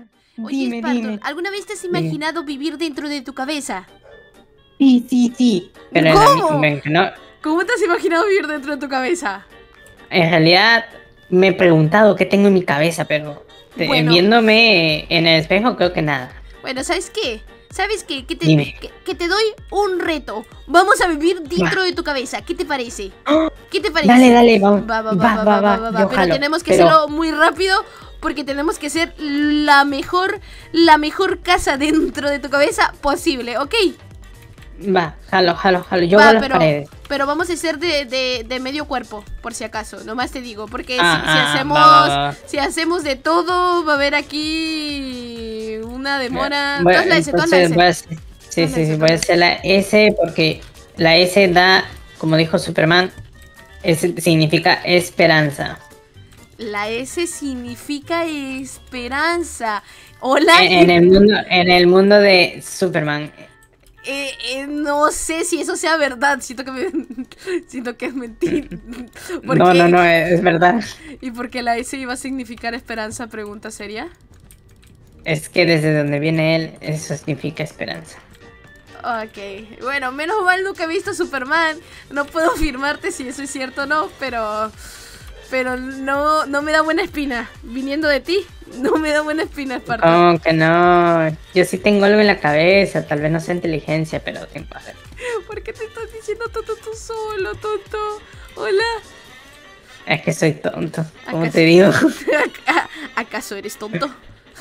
Oye, Dime, Spartor, dime. ¿alguna vez te has Dime. imaginado vivir dentro de tu cabeza? Sí, sí, sí. Pero ¿Cómo? no, ¿Cómo te has imaginado vivir dentro de tu cabeza? en realidad me he preguntado qué tengo en mi cabeza, pero Bueno, viéndome en el espejo creo que nada. bueno, ¿sabes qué? ¿Sabes qué? Dime. Que te doy un reto. Vamos a vivir Va. dentro de tu cabeza. ¿Qué te parece? ¡Oh! ¿Qué te Dale, parece? dale, vamos. Va, va, va, Va, va, va, va, va, va. va, va. Yo Pero jalo. tenemos que Pero, hacerlo muy rápido porque tenemos que ser la mejor casa dentro de tu cabeza posible, ¿ok? va, jalo, jalo, jalo. Yo Va, hago las paredes. pero vamos a hacer de medio cuerpo, por si acaso, nomás te digo, porque Va, va, va. si hacemos de todo, va a haber aquí una demora. Bueno, Todas la S, todas la entonces S. voy a hacer, sí, Todas la sí, S, sí, todas voy a la S. hacer la S porque la S da, como dijo Superman, significa esperanza. La S significa esperanza. Hola, En el mundo de Superman. no sé si eso sea verdad, siento que es mentira. ¿Por No, no, qué? no, es verdad. ¿Y por qué la S iba a significar esperanza? Pregunta seria. Es que desde donde viene él, eso significa esperanza. Ok, bueno, menos mal nunca he visto Superman. No puedo afirmarte si eso es cierto o no, pero no me da buena espina. Viniendo de ti, no me da buena espina, Esparta. No, que no. Yo sí tengo algo en la cabeza, tal vez no sea inteligencia, pero tengo algo. ¿Por qué te estás diciendo tonto tú solo, tonto? Hola. Es que soy tonto, como ¿Acaso, te digo. ¿Acaso eres tonto?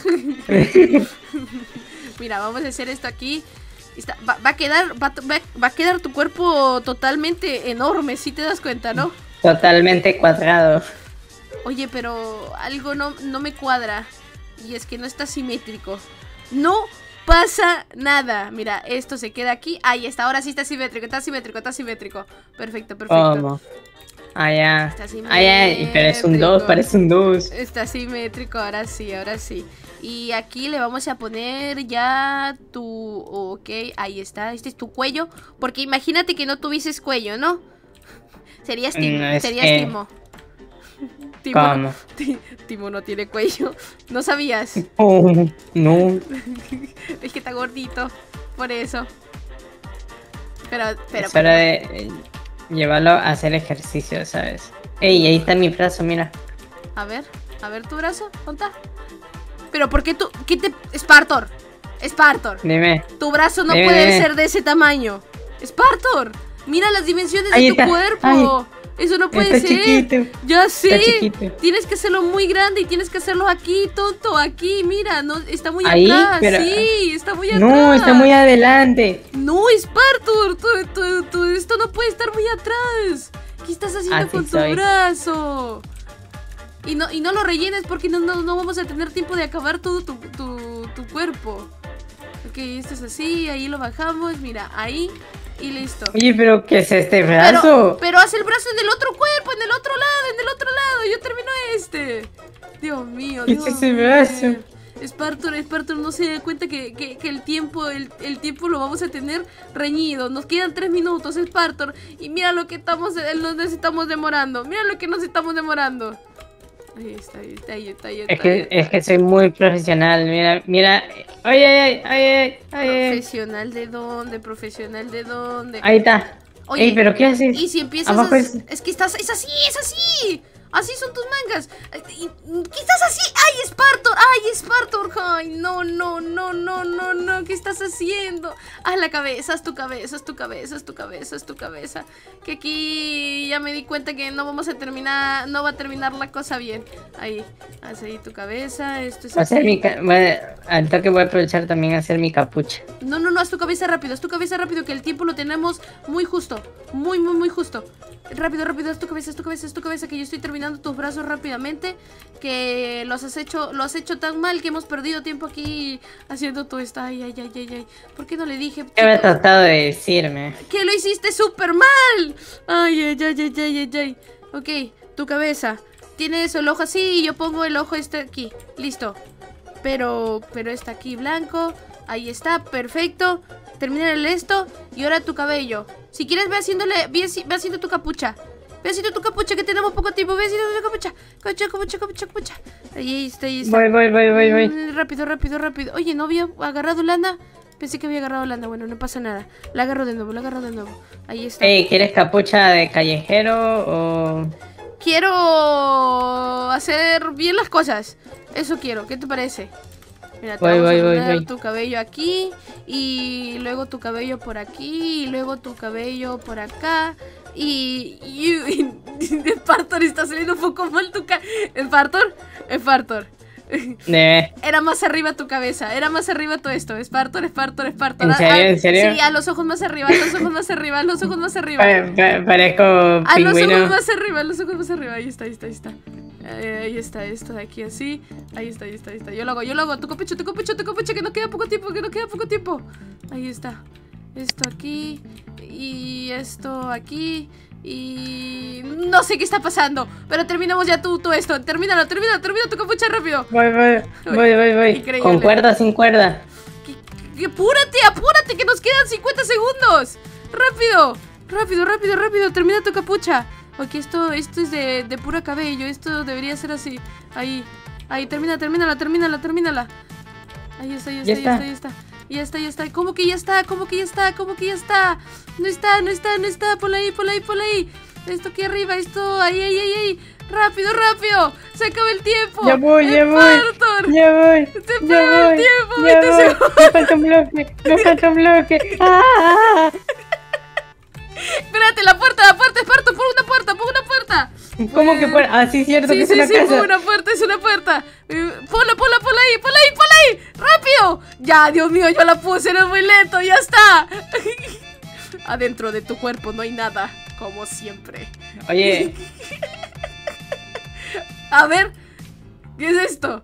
Mira, vamos a hacer esto aquí. Va a quedar tu cuerpo totalmente enorme, si te das cuenta, ¿no? Totalmente cuadrado. Oye, pero algo no me cuadra. Y es que no está simétrico. No pasa nada. Mira, esto se queda aquí. Ahí está, ahora sí está simétrico, está simétrico, está simétrico. Perfecto, perfecto. ¿Cómo? Ah, ya. Está Ah, ya. Pero es un 2, parece un 2. Está simétrico, ahora sí, ahora sí. Y aquí le vamos a poner ya tu... Ok, ahí está, este es tu cuello. Porque imagínate que no tuvieses cuello, ¿no? Serías Timo, No, es serías que... Timo. ¿Cómo? Timo no tiene cuello. ¿No sabías? Oh, no. Es que está gordito, por eso. Pero Es hora de llevarlo a hacer ejercicio, ¿sabes? Ey, ahí está mi brazo, mira. a ver tu brazo, ¿dónde está? Pero ¿por qué tú? ¿Qué te...? Spartor, Dime. tu brazo no Dime, puede dime. ser de ese tamaño. Spartor, mira las dimensiones Ahí de tu está. cuerpo. Ay, Eso no puede está ser. chiquito. Ya sé. Está chiquito. Tienes que hacerlo muy grande y tienes que hacerlo aquí, tonto. Aquí, mira, no, está muy Ahí, atrás. pero... Sí, está muy atrás. No, está muy adelante. No, Spartor, esto no puede estar muy atrás. ¿Qué estás haciendo Así con tu soy. brazo? Y no lo rellenes porque no vamos a tener tiempo de acabar todo tu cuerpo. Ok, esto es así, ahí lo bajamos, mira, ahí y listo. Oye, pero ¿qué es este brazo? Pero haz el brazo en el otro cuerpo, en el otro lado, yo termino este. Dios mío, ¿Qué es Dios ese mío. brazo? Spartor no se da cuenta que el tiempo lo vamos a tener reñido. Nos quedan 3 minutos, Spartor. Y mira lo que nos estamos demorando. Mira lo que nos estamos demorando. Ahí está. Es que soy muy profesional, mira, mira. Ay, ay, ay, ay, ay, ay. ¿Profesional de dónde? ¿Profesional de dónde? Ahí está. Oye, Ey, pero ¿qué haces? y si empiezas Abajo a... es... Es que estás... Es así. Así son tus mangas. ¿Qué estás así? ¡Ay, Spartor! ¡Ay, no! ¿Qué estás haciendo? Haz la cabeza, haz tu cabeza. Que aquí ya me di cuenta que no va a terminar la cosa bien. Ahí, haz ahí tu cabeza. Esto es Voy a hacer así. bueno, al toque voy a aprovechar también a hacer mi capucha. No, haz tu cabeza rápido, que el tiempo lo tenemos muy justo. Muy justo. Rápido, haz tu cabeza, que yo estoy terminando tus brazos rápidamente. Que lo has hecho tan mal que hemos perdido tiempo aquí haciendo todo esto. Ay. ¿Por qué no le dije? ¿Qué me has tratado de decirme? Que lo hiciste súper mal. Ay. Ok, tu cabeza. Tienes el ojo así y yo pongo el ojo este aquí. Listo. Pero está aquí blanco. Ahí está, perfecto. Termina el esto. Y ahora tu cabello. Si quieres ve haciendo tu capucha. Besito tu capucha, que tenemos poco tiempo. Besito tu capucha. Capucha. Ahí está. Voy. Rápido. Oye, ¿no había agarrado lana? Pensé que había agarrado lana. Bueno, no pasa nada. La agarro de nuevo. Ahí está. ¿Quieres capucha de callejero o...? Quiero hacer bien las cosas. Eso quiero. ¿Qué te parece? Mira, te vamos a poner tu cabello aquí. Y luego tu cabello por aquí. Y luego tu cabello por acá. Y Spartor, está saliendo un poco mal tu Spartor. Era más arriba tu cabeza. Era más arriba todo esto. Spartor. ¿En serio? Sí, a los ojos más arriba. Parezco a pingüino. los ojos más arriba. Ahí está. Ahí está, esto de aquí así. Ahí está. Yo lo hago. Tu capucha, que no queda poco tiempo. Ahí está. Esto aquí. Y esto aquí. Y... no sé qué está pasando. Pero terminamos ya todo esto. Termina tu capucha rápido. Voy. Increíble. ¿Con cuerda o sin cuerda? Apúrate, que nos quedan 50 segundos. Rápido. Termina tu capucha. Ok, esto es de puro cabello. Esto debería ser así. Ahí, termínala. Ahí está. Ya está. ¿Cómo que ya está? No está. Ponla ahí. Esto aquí arriba, ahí. Rápido. Se acaba el tiempo. Ya voy. Se acaba el tiempo. Me falta un bloque. Espérate, la puerta, Esparto, pon una puerta. ¿Cómo que puerta? Ah, sí, cierto, que es una casa. Es una puerta. Ponla ahí. Rápido. Ya, Dios mío, yo la puse, eres muy lento, ya está. Adentro de tu cuerpo no hay nada, como siempre. Oye. A ver, ¿qué es esto?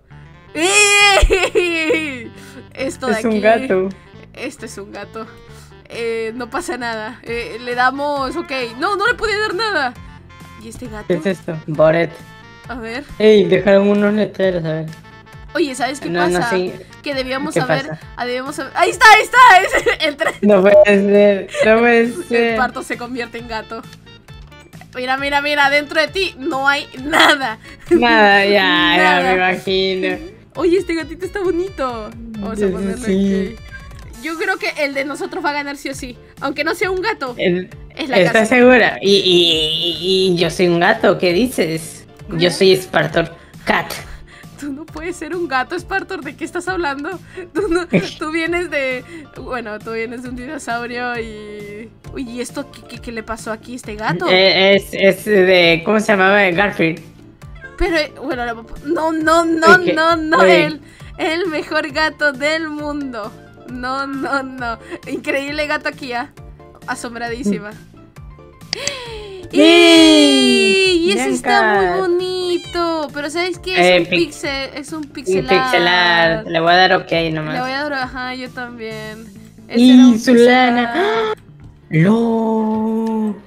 Esto de Es aquí. un gato. Esto es un gato. No pasa nada. Le damos... ok. No le pude dar nada. ¿Y este gato? ¿Qué es esto? Boret. A ver. Ey, dejaron unos letreros, a ver. Oye, ¿sabes qué No, pasa? sí. Que debíamos ¿Qué haber... pasa? Ahí está. Es el tren. No puede ser. El parto se convierte en gato. Mira. Dentro de ti no hay nada. Nada, ya Nada. me imagino. Oye, este gatito está bonito. Vamos a ponerlo Sí. aquí. Yo creo que el de nosotros va a ganar sí o sí. Aunque no sea un gato. Es la ¿Estás casa. segura? ¿Y yo soy un gato? ¿Qué dices? Yo soy Spartor Cat. Tú no puedes ser un gato, Spartor. ¿De qué estás hablando? Tú vienes de... bueno, tú vienes de un dinosaurio y... uy, ¿y esto qué le pasó aquí a este gato? Es de... ¿cómo se llamaba? Garfield. Pero, bueno, no, Oye. el mejor gato del mundo. No. Increíble gato aquí, asombradísima. Y ese está muy bonito. Pero ¿sabes qué? Es un pixelar. Pixelar. Le voy a dar ok nomás. Le voy a dar, ajá, yo también. Y su lana. ¡Lo!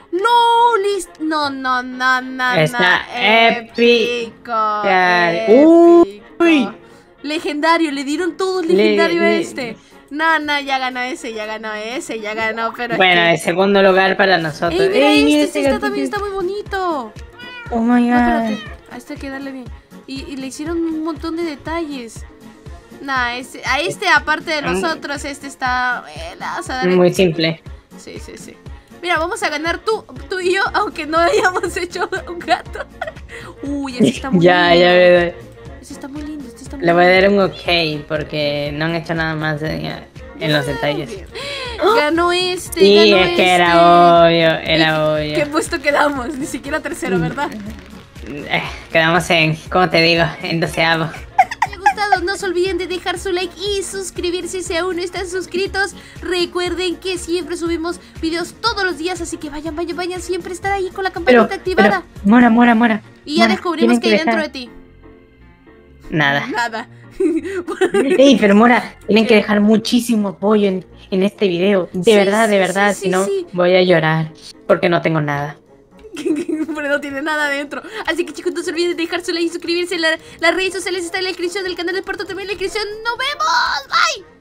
No. Está épico. Uy. Legendario, le dieron todo legendario a este. No, ya ganó ese, pero Bueno, es el segundo lugar para nosotros. ey, mira, este gatito. también está muy bonito. Oh my No, god. espérate, a este hay que darle bien. Y le hicieron un montón de detalles. A este, aparte de nosotros, este está... le vas a dar Muy simple. Sí. Mira, vamos a ganar tú y yo, aunque no hayamos hecho un gato. Uy, ese está muy lindo. Ya veo. Ese está muy lindo, Le voy a dar un ok porque no han hecho nada más en los detalles. Ganó este. Sí, ganó es que este. era obvio. ¿Qué puesto quedamos? Ni siquiera tercero, ¿verdad? Quedamos en, ¿cómo te digo? En 12avo. Si les ha gustado, no se olviden de dejar su like y suscribirse si aún no están suscritos. Recuerden que siempre subimos videos todos los días, así que vayan, siempre estar ahí con la campanita activada. Mora. Y ya descubrimos que hay dentro de ti. Nada. Ey, pero Mora, tienen que dejar muchísimo apoyo en este video. De verdad, si no voy a llorar. Porque no tengo nada. Pero no tiene nada adentro. Así que chicos, no se olviden de dejar su like y suscribirse. Las redes sociales están en la descripción del canal de Spartor, también en la descripción. ¡Nos vemos! ¡Bye!